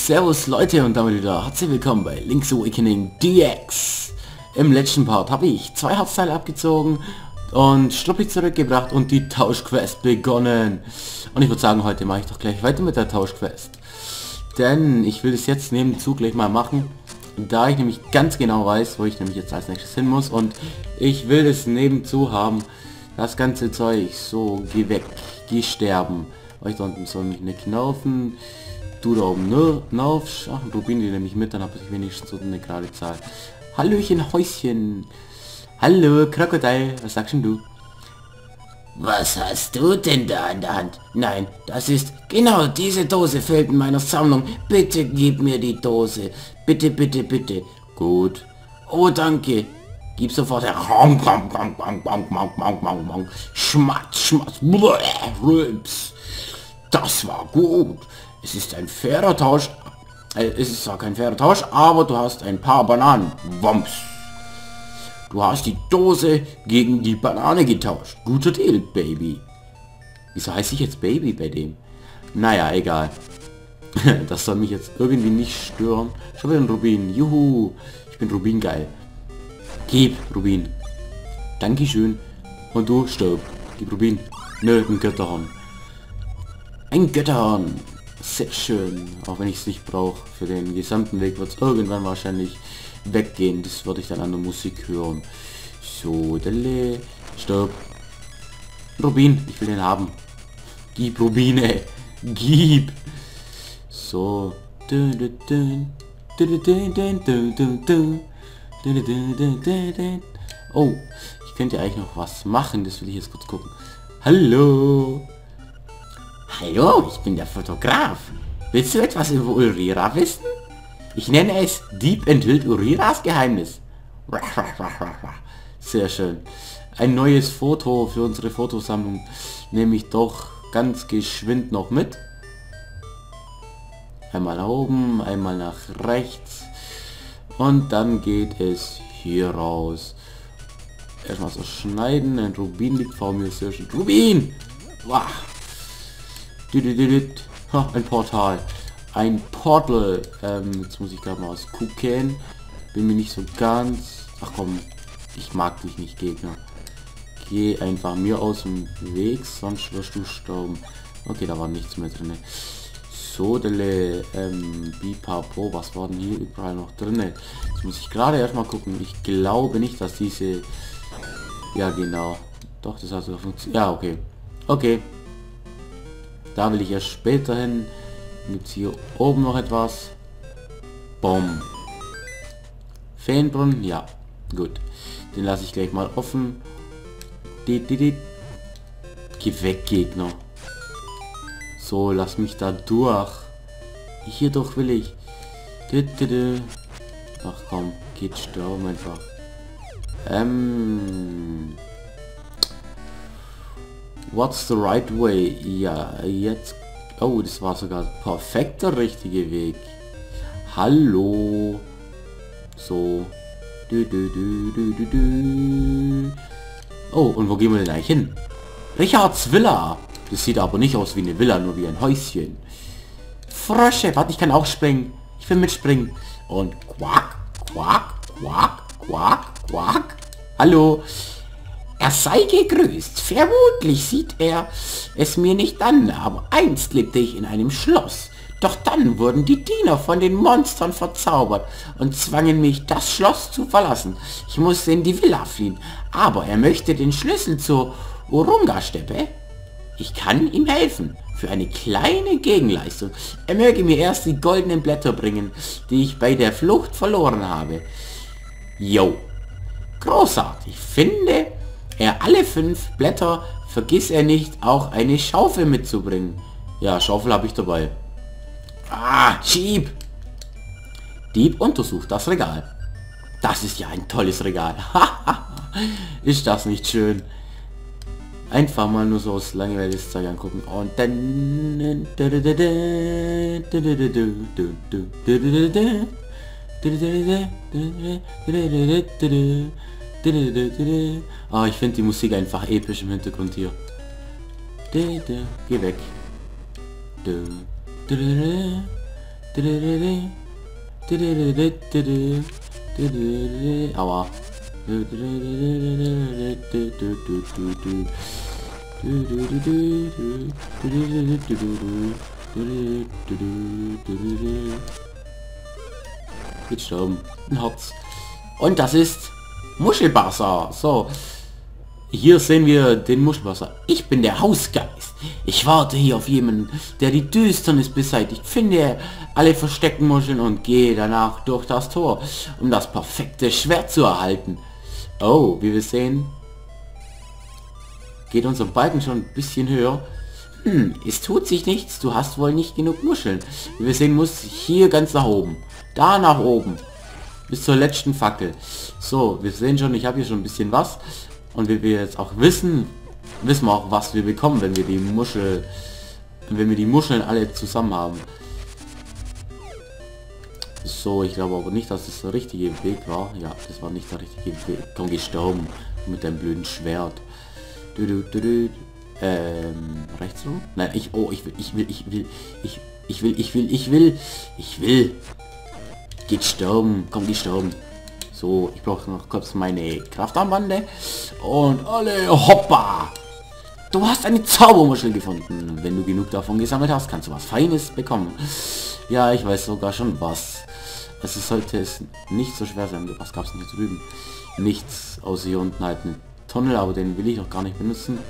Servus Leute und damit wieder herzlich willkommen bei Link's Awakening DX. Im letzten Part habe ich 2 Herzteile abgezogen und Struppi zurückgebracht und die Tauschquest begonnen. Und ich würde sagen, heute mache ich doch gleich weiter mit der Tauschquest. Denn ich will es jetzt nebenzu gleich mal machen, da ich nämlich ganz genau weiß, wo ich nämlich jetzt als nächstes hin muss. Und ich will es nebenzu haben, das ganze Zeug. So, geh weg, geh sterben. Euch da unten soll mich nicht knaufen. Du da oben, ne? Nauf. Ach, Rubin, die nehme ich mit, dann habe ich wenigstens so eine gerade Zahl. Hallöchen, Häuschen. Hallo, Krokodil. Was sagst denn du? Was hast du denn da in der Hand? Nein, das ist... Genau, diese Dose fehlt in meiner Sammlung. Bitte gib mir die Dose. Bitte, bitte, bitte. Gut. Oh, danke. Gib sofort her. Schmatz, schmatz. Rülps. Das war gut. Es ist ein fairer Tausch. Es ist zwar kein fairer Tausch, aber du hast ein paar Bananen. Wumps. Du hast die Dose gegen die Banane getauscht. Guter Deal, Baby. Wieso heiße ich jetzt Baby bei dem? Naja, egal. Das soll mich jetzt irgendwie nicht stören. Schon wieder ein Rubin. Juhu. Ich bin Rubin geil. Gib, Rubin. Dankeschön. Und du, stirb. Gib Rubin. Nö, ein Götterhorn. Ein Götterhorn. Sehr schön. Auch wenn ich es nicht brauche. Für den gesamten Weg wird es irgendwann wahrscheinlich weggehen. Das würde ich dann an der Musik hören. So, delle. Stopp. Rubin, ich will den haben. Gib, Rubine. Gib. So. Oh, ich könnte eigentlich noch was machen. Das will ich jetzt kurz gucken. Hallo. Hallo, ich bin der Fotograf. Willst du etwas über Ulrira wissen? Ich nenne es Dieb enthüllt Ulriras Geheimnis. Sehr schön. Ein neues Foto für unsere Fotosammlung nehme ich doch ganz geschwind noch mit. Einmal nach oben, einmal nach rechts. Und dann geht es hier raus. Erstmal so schneiden. Ein Rubin liegt vor mir. Sehr schön. Rubin! Wow. Ein Portal. Ein Portal. Jetzt muss ich gerade mal ausgucken. Bin mir nicht so ganz... Ach komm, ich mag dich nicht, Gegner. Geh einfach mir aus dem Weg, sonst wirst du sterben. Okay, da war nichts mehr drin. So, dele, Bipapo, was war denn hier überall noch drin? Jetzt muss ich gerade erstmal gucken. Ich glaube nicht, dass diese... Ja, genau. Doch, das hat so funktioniert. Ja, okay. Okay. Da will ich erst später hin. Gibt es hier oben noch etwas? Bom. Feenbrunnen? Ja. Gut. Den lasse ich gleich mal offen. Geh weg, Gegner. So, lass mich da durch. Hier durch will ich. Ach komm, geht sterben einfach. What's the right way? Ja, jetzt... Oh, das war sogar perfekt der richtige Weg. Hallo. So. Oh, und wo gehen wir denn eigentlich hin? Richards Villa. Das sieht aber nicht aus wie eine Villa, nur wie ein Häuschen. Frösche. Warte, ich kann auch springen. Ich will mitspringen. Und quack, quack, quack, quack, quack. Hallo. Er sei gegrüßt. Vermutlich sieht er es mir nicht an, aber einst lebte ich in einem Schloss. Doch dann wurden die Diener von den Monstern verzaubert und zwangen mich, das Schloss zu verlassen. Ich musste in die Villa fliehen, aber er möchte den Schlüssel zur Urunga-Steppe. Ich kann ihm helfen, für eine kleine Gegenleistung. Er möge mir erst die goldenen Blätter bringen, die ich bei der Flucht verloren habe. Jo, großartig. Finde er alle 5 Blätter, vergiss er nicht, auch eine Schaufel mitzubringen. Ja, Schaufel habe ich dabei. Ah, Dieb! Dieb untersucht das Regal. Das ist ja ein tolles Regal. Ist das nicht schön? Einfach mal nur so aus langweiliges Zeug angucken. Und dann... Ah, ich finde die Musik einfach episch im Hintergrund hier. Geh weg. Aua. Gestorben. Ein Herz. Und das ist Muschelbasser. So. Hier sehen wir den Muschelbasser. Ich bin der Hausgeist. Ich warte hier auf jemanden, der die Düsternis beseitigt. Finde alle versteckten Muscheln und gehe danach durch das Tor, um das perfekte Schwert zu erhalten. Oh, wie wir sehen, geht unser Balken schon ein bisschen höher. Es tut sich nichts. Du hast wohl nicht genug Muscheln. Wie wir sehen, muss hier ganz nach oben. Da nach oben. Bis zur letzten Fackel. So, wir sehen schon, ich habe hier schon ein bisschen was. Und wie wir jetzt auch wissen wir auch, was wir bekommen, wenn wir die Muscheln alle zusammen haben. So, ich glaube aber nicht, dass das der richtige Weg war. Ja, das war nicht der richtige Weg. Komm, gestorben mit deinem blöden Schwert. Rechts rum? Nein, ich will. Geht sterben, komm, gestorben. So, ich brauche noch kurz meine Kraftarmbande. Und alle, hoppa! Du hast eine Zaubermuschel gefunden. Wenn du genug davon gesammelt hast, kannst du was Feines bekommen. Ja, ich weiß sogar schon was. Also sollte es nicht so schwer sein. Was gab es denn hier drüben? Nichts, außer hier unten halt ein Tunnel, aber den will ich noch gar nicht benutzen.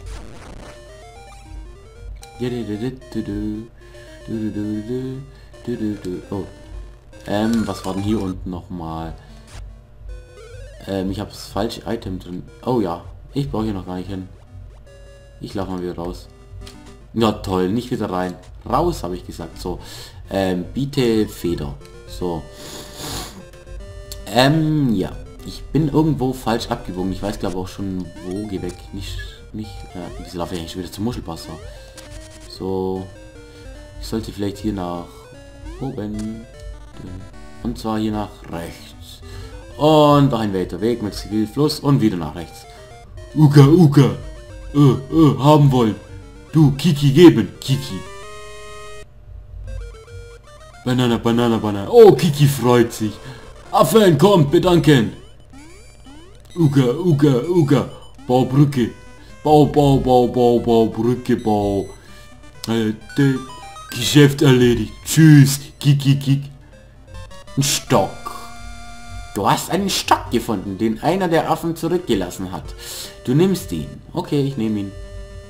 Oh. Was war denn hier unten nochmal? Ich habe das falsche Item drin. Oh ja, ich brauche hier noch gar nicht hin. Ich laufe mal wieder raus. Ja toll, nicht wieder rein. Raus, habe ich gesagt. So, biete Feder. So. Ja. Ich bin irgendwo falsch abgebogen. Ich weiß glaube auch schon wo. Geh weg. Nicht. Wieso laufe ich eigentlich wieder zum Muschelbasser? So. Ich sollte vielleicht hier nach oben. Und zwar hier nach rechts. Und ein weiter Weg mit Zivilfluss und wieder nach rechts. Uka. Haben wollen. Du, Kiki geben. Kiki. Banana. Oh, Kiki freut sich. Affen, kommt, bedanken. Uka. Bau Brücke. Bau Brücke, bau. Geschäft erledigt. Tschüss. Kiki. Ein Stock. Du hast einen Stock gefunden, den einer der Affen zurückgelassen hat. Du nimmst ihn. Okay, ich nehme ihn.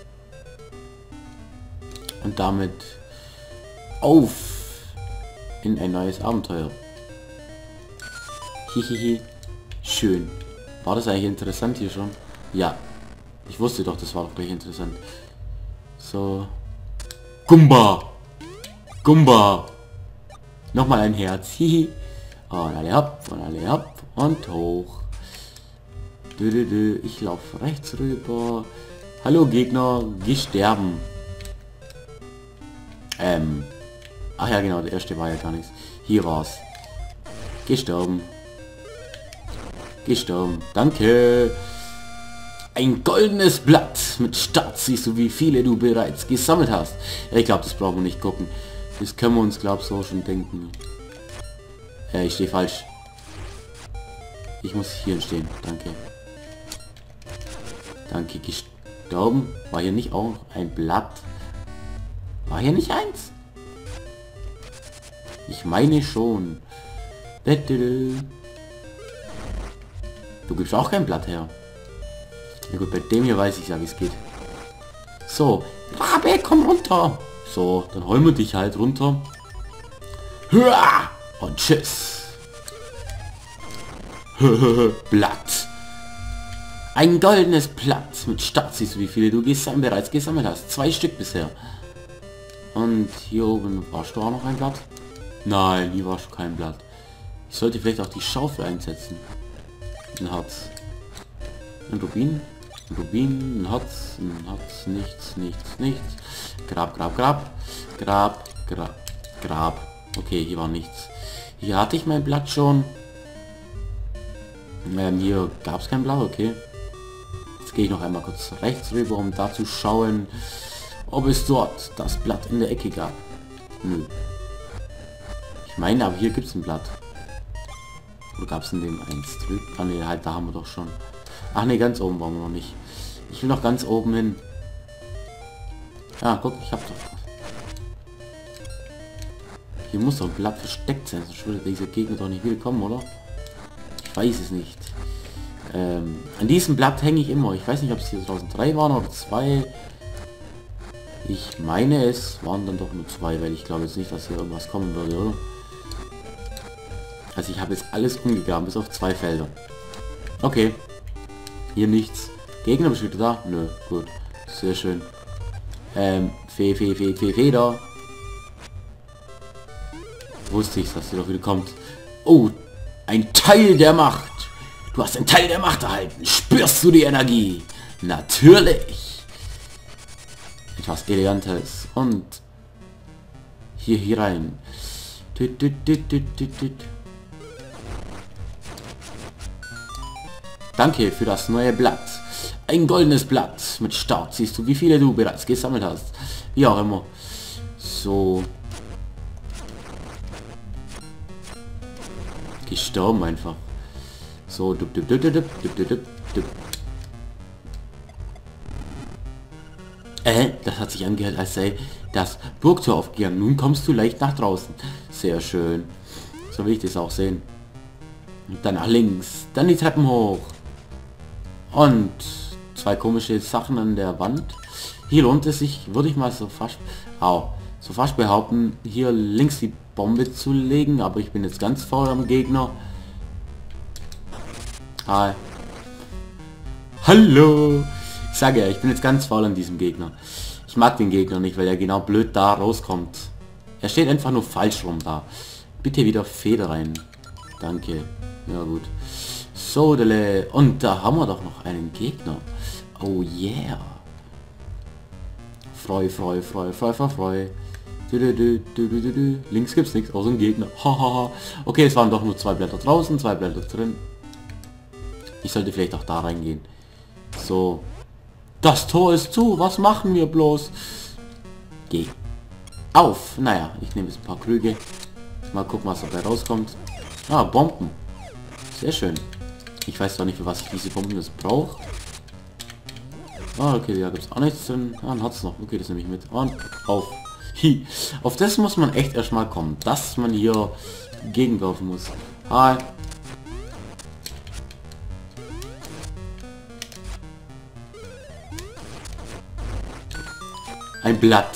Und damit auf in ein neues Abenteuer. Hihihi. Schön. War das eigentlich interessant hier schon? Ja. Ich wusste doch, das war doch gleich interessant. So. Gumba. Nochmal ein Herz. Hihi. Und alle ab und hoch. Ich laufe rechts rüber. Hallo Gegner, geh sterben. Ach ja genau, der erste war ja gar nichts. Hier war's. Gestorben. Danke. Ein goldenes Blatt mit Start, siehst du, wie viele du bereits gesammelt hast. Ja, ich glaube, das brauchen wir nicht gucken. Das können wir uns, glaube ich, so schon denken. Ich stehe falsch. Ich muss hier stehen. Danke, gestorben. War hier nicht auch ein Blatt? War hier nicht eins? Ich meine schon. Du gibst auch kein Blatt her. Na gut, bei dem hier weiß ich ja, wie es geht. So, Rabe, komm runter. So, dann holen wir dich halt runter. Hua! Und tschüss. Blatt. Ein goldenes Blatt mit Start, siehst du, wie viele du bereits gesammelt hast. 2 Stück bisher. Und hier oben warst du auch noch ein Blatt? Nein, hier warst du kein Blatt. Ich sollte vielleicht auch die Schaufel einsetzen. Ein Herz. Ein Rubin. Ein Herz. Nichts. Grab. Okay, hier war nichts. Hier hatte ich mein Blatt schon. Hier gab es kein Blau, okay. Jetzt gehe ich noch einmal kurz rechts rüber, um da zu schauen, ob es dort das Blatt in der Ecke gab. Nö. meine, aber hier gibt es ein Blatt. Wo gab es denn den eins drüben? Ah ne, halt, da haben wir doch schon. Ach ne, ganz oben waren wir noch nicht. Ich will noch ganz oben hin. Ja, guck, ich hab doch. Hier muss doch ein Blatt versteckt sein, sonst würde dieser Gegner doch nicht willkommen, oder? Ich weiß es nicht. An diesem Blatt hänge ich immer. Ich weiß nicht, ob es hier draußen 3 waren oder 2. Ich meine, es waren dann doch nur 2, weil ich glaube jetzt nicht, dass hier irgendwas kommen würde, oder? Also ich habe jetzt alles umgegraben, bis auf 2 Felder. Okay. Hier nichts. Gegner besteht da? Nö, gut. Sehr schön. Feder. Wusste ich, dass sie doch wieder kommt. Oh, ein Teil der Macht. Du hast einen Teil der Macht erhalten. Spürst du die Energie? Natürlich. Etwas Elegantes. Und hier rein. Danke für das neue Blatt. Ein goldenes Blatt mit Start. Siehst du, wie viele du bereits gesammelt hast. Wie auch immer. So. Gestorben einfach. So. Das hat sich angehört, als sei das Burgtor aufgegangen. Nun kommst du leicht nach draußen. Sehr schön. So will ich das auch sehen. Und dann nach links. Dann die Treppen hoch. Und 2 komische Sachen an der Wand. Hier lohnt es sich, würde ich mal so fast behaupten, hier links die Bombe zu legen. Aber ich bin jetzt ganz faul am Gegner. Hi. Hallo. Ich sage ja, ich bin jetzt ganz faul an diesem Gegner. Ich mag den Gegner nicht, weil er genau blöd da rauskommt. Er steht einfach nur falsch rum da. Bitte wieder Feder rein. Danke. Ja gut. So, und da haben wir doch noch einen Gegner. Oh yeah. Freu. Links gibt's nichts, außer ein Gegner. Hahaha. Okay, es waren doch nur 2 Blätter draußen, 2 Blätter drin. Ich sollte vielleicht auch da reingehen. So. Das Tor ist zu. Was machen wir bloß? Geh auf. Naja, ich nehme jetzt ein paar Krüge. Mal gucken, was dabei rauskommt. Ah, Bomben. Sehr schön. Ich weiß zwar nicht, für was ich diese Bomben jetzt brauche. Ah, okay, da gibt es auch nichts drin. Ah, dann hat es noch. Okay, das nehme ich mit. Und auf. Hi. Auf das muss man echt erstmal kommen, dass man hier gegenlaufen muss. Hi. Ein Blatt.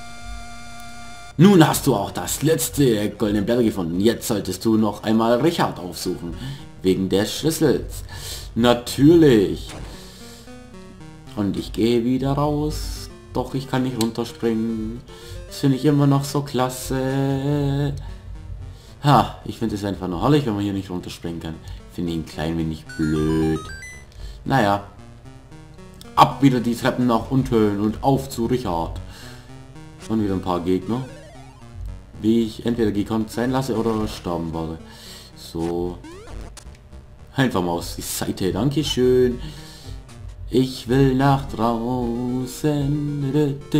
Nun hast du auch das letzte goldene Blatt gefunden. Jetzt solltest du noch einmal Richard aufsuchen. Wegen des Schlüssels. Natürlich. Und ich gehe wieder raus. Doch ich kann nicht runterspringen. Das finde ich immer noch so klasse. Ha, ich finde es einfach nur herrlich, wenn man hier nicht runterspringen kann. Finde ich ein klein wenig blöd. Naja. Ab wieder die Treppen nach unten und auf zu Richard. Und wieder ein paar Gegner. Wie ich entweder gekonnt sein lasse oder sterben werde. So. Einfach mal aus die Seite. Dankeschön. Ich will nach draußen.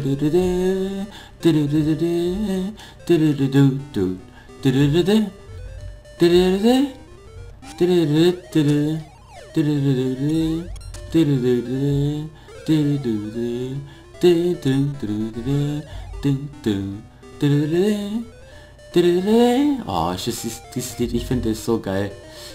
Oh, dieses Lied, ich finde es so geil.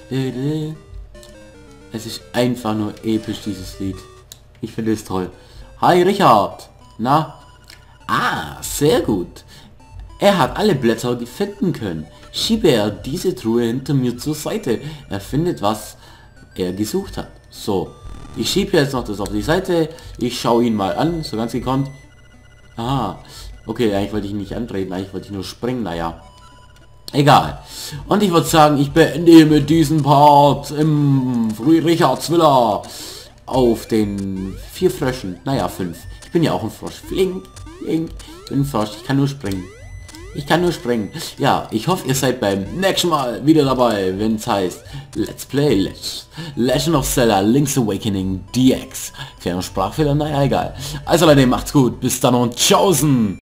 Es ist einfach nur episch, dieses Lied. Ich finde es toll. Hi Richard. Na? Ah, sehr gut. Er hat alle Blätter finden können. Schiebe er diese Truhe hinter mir zur Seite. Er findet, was er gesucht hat. So. Ich schiebe jetzt noch das auf die Seite. Ich schaue ihn mal an, so ganz gekonnt. Ah, okay, eigentlich wollte ich nicht antreten, eigentlich wollte ich nur springen, naja. Egal. Und ich würde sagen, ich beende mit diesem Part im Richards Villa auf den 4 Fröschen. Naja, 5. Ich bin ja auch ein Frosch. Flink, flink. Ich bin ein Frosch, ich kann nur springen. Ich kann nur springen. Ja, ich hoffe, ihr seid beim nächsten Mal wieder dabei, wenn es heißt Let's Play Legend of Zelda Link's Awakening DX. Kleiner Sprachfehler, naja, egal. Also Leute, macht's gut. Bis dann und tschaußen.